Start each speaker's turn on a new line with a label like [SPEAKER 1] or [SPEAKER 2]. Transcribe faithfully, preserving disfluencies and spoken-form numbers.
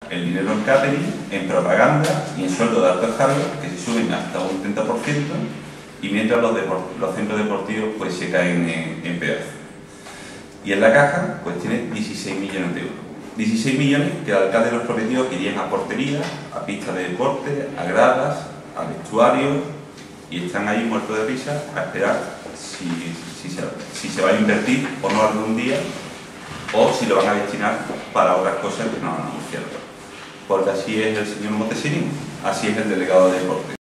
[SPEAKER 1] el dinero en catering, en propaganda y en sueldo de altos cargos que se suben hasta un treinta por ciento, y mientras los, los centros deportivos pues se caen en, en pedazos. Y en la caja pues tiene dieciséis millones de euros. dieciséis millones que el alcalde y los prometidos querían a portería, a pistas de deporte, a gradas, a vestuarios, y están ahí muertos de risa a esperar si, si, se, si se va a invertir o no algún día, o si lo van a destinar para otras cosas que no han anunciado. Porque así es el señor Montesinos, así es el delegado de deporte.